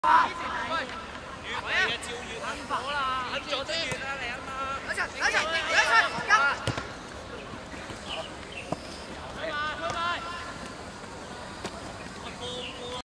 越快越照越狠火啦！很做得越啊，靚啊！ 等陣，等陣，等陣。